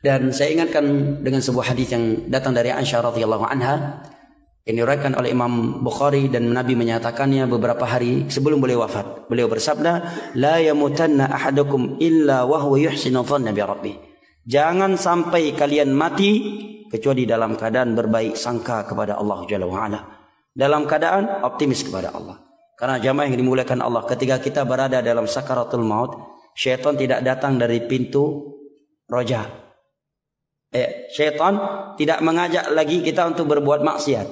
Dan saya ingatkan dengan sebuah hadis yang datang dari Aisyah radhiyallahu anha, yang diriwayatkan oleh Imam Bukhari, dan Nabi menyatakannya beberapa hari sebelum beliau wafat. Beliau bersabda, "La yamutanna ahadukum illa wa huwa yuhsinu dhanna bi rabbih." Jangan sampai kalian mati kecuali dalam keadaan berbaik sangka kepada Allah Jalla wa ala, dalam keadaan optimis kepada Allah. Karena jamaah yang dimuliakan Allah, ketika kita berada dalam sakaratul maut, syaitan tidak datang dari pintu roja. Syaitan tidak mengajak lagi kita untuk berbuat maksiat.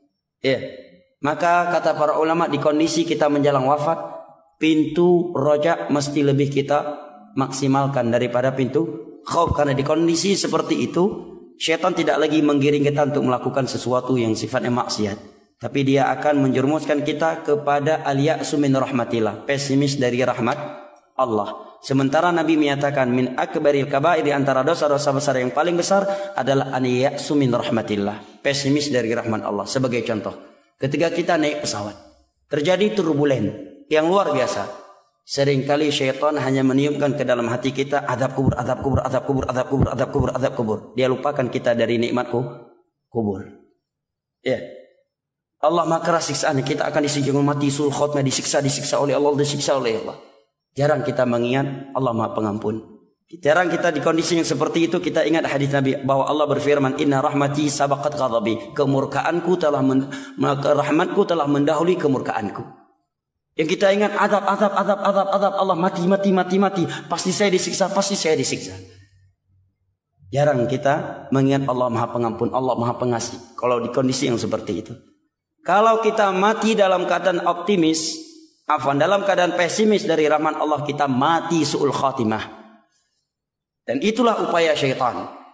Maka kata para ulama, di kondisi kita menjelang wafat, pintu roja mesti lebih kita maksimalkan daripada pintu khauf. Karena di kondisi seperti itu, syaitan tidak lagi menggiring kita untuk melakukan sesuatu yang sifatnya maksiat, tapi dia akan menjerumuskan kita kepada al-ya'su min rahmatillah, pesimis dari rahmat Allah. Sementara Nabi menyatakan min akbaril kabair, di antara dosa-dosa besar yang paling besar adalah an ya'su min rahmatillah, pesimis dari rahmat Allah. Sebagai contoh, ketika kita naik pesawat, terjadi turbulen yang luar biasa, seringkali syaitan hanya meniupkan ke dalam hati kita azab kubur, azab kubur, azab kubur, azab kubur, azab kubur, azab kubur. Dia lupakan kita dari nikmat kubur. Allah maha keras siksaan, kita akan disiksa mati sul khotmah, disiksa oleh Allah, disiksa oleh Allah. Jarang kita mengingat Allah Maha Pengampun. Jarang kita di kondisi yang seperti itu kita ingat hadis Nabi bahwa Allah berfirman, "Inna rahmati sabaqat ghadabi." Kemurkaanku telah rahmatku telah mendahului kemurkaanku. Yang kita ingat azab Allah, mati. Pasti saya disiksa. Jarang kita mengingat Allah Maha Pengampun, Allah Maha Pengasih. Kalau di kondisi yang seperti itu. Kalau kita mati dalam keadaan optimis, dalam keadaan pesimis dari rahmat Allah, kita mati su'ul khatimah. Dan itulah upaya syaitan.